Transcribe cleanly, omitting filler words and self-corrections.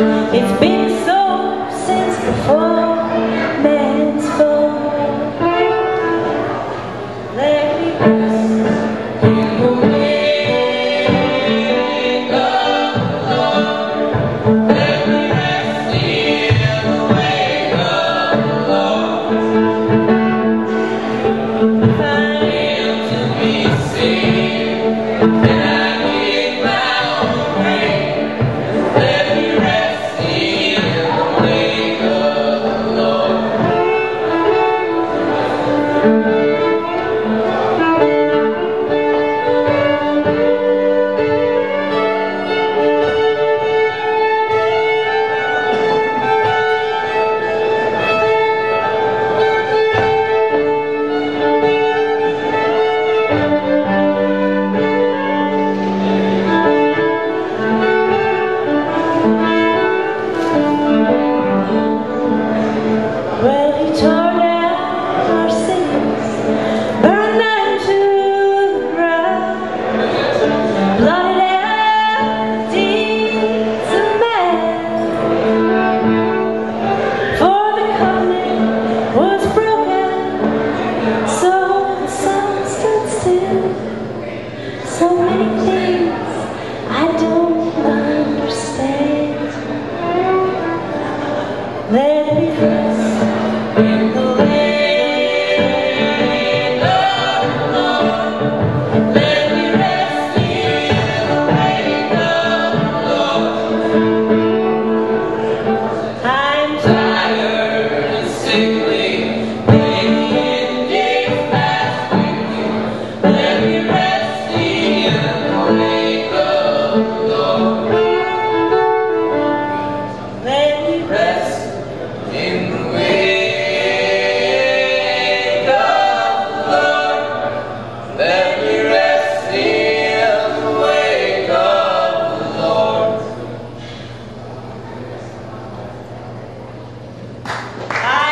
It's been so since before man's fall. Let me rest in the wake of the Lord. Let me rest in the wake of the Lord. I am to be seen, and I give my own praise. Let me rest in the wake of the Lord. Well, he tore down our cities, burned them to the ground, blotted out the deeds of man. For the covenant was broken, so the sun stood still. So many things I don't understand. Let me rest in the wake of the Lord. Let me rest in the wake of the Lord. I'm tired and sickly, maybe in days past week. Let me rest in the wake of the Lord. Let me rest in the wake of the Lord. Let me rest in the wake of the Lord.